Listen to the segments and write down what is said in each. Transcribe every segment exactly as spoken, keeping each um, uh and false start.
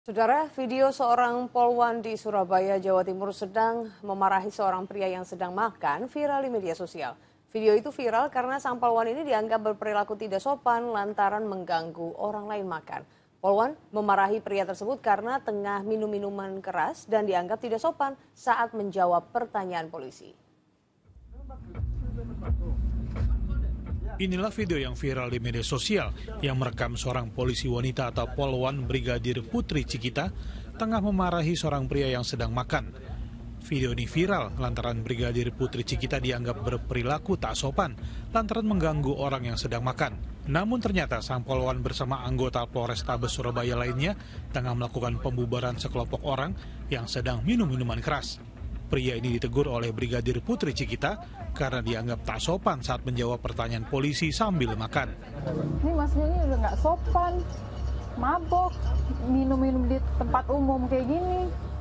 Saudara, video seorang polwan di Surabaya, Jawa Timur sedang memarahi seorang pria yang sedang makan viral di media sosial. Video itu viral karena sang polwan ini dianggap berperilaku tidak sopan lantaran mengganggu orang lain makan. Polwan memarahi pria tersebut karena tengah minum minuman keras dan dianggap tidak sopan saat menjawab pertanyaan polisi. Inilah video yang viral di media sosial yang merekam seorang polisi wanita atau polwan Brigadir Putri Cikita tengah memarahi seorang pria yang sedang makan. Video ini viral lantaran Brigadir Putri Cikita dianggap berperilaku tak sopan lantaran mengganggu orang yang sedang makan. Namun ternyata sang polwan bersama anggota Polrestabes Surabaya lainnya tengah melakukan pembubaran sekelompok orang yang sedang minum minuman keras. Pria ini ditegur oleh Brigadir Putri Cikita karena dianggap tak sopan saat menjawab pertanyaan polisi sambil makan. Ini masnya ini udah nggak sopan, mabok, minum-minum di tempat umum kayak gini.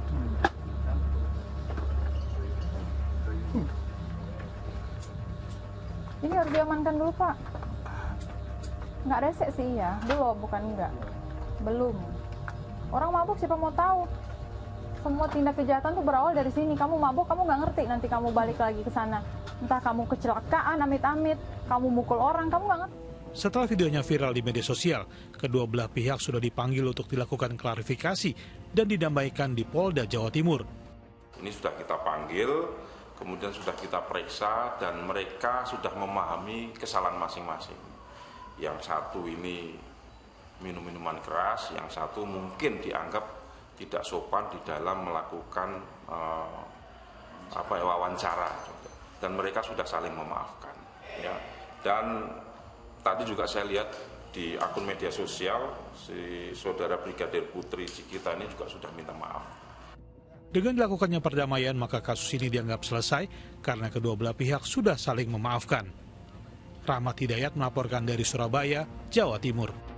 Ini harus diamankan dulu, Pak. Nggak resek sih ya, belum, bukan enggak. Belum. Orang mabuk siapa mau tahu? Semua tindak kejahatan tuh berawal dari sini. Kamu mabuk, kamu nggak ngerti nanti kamu balik lagi ke sana. Entah kamu kecelakaan, amit-amit, kamu mukul orang, kamu nggak ngerti. Setelah videonya viral di media sosial, kedua belah pihak sudah dipanggil untuk dilakukan klarifikasi dan didamaikan di Polda Jawa Timur. Ini sudah kita panggil, kemudian sudah kita periksa, dan mereka sudah memahami kesalahan masing-masing. Yang satu ini minum minuman keras, yang satu mungkin dianggap tidak sopan di dalam melakukan uh, apa ya, wawancara, dan mereka sudah saling memaafkan. Ya. Dan tadi juga saya lihat di akun media sosial si saudara Brigadir Putri Cikita ini juga sudah minta maaf. Dengan dilakukannya perdamaian, maka kasus ini dianggap selesai karena kedua belah pihak sudah saling memaafkan. Rahmat Hidayat melaporkan dari Surabaya, Jawa Timur.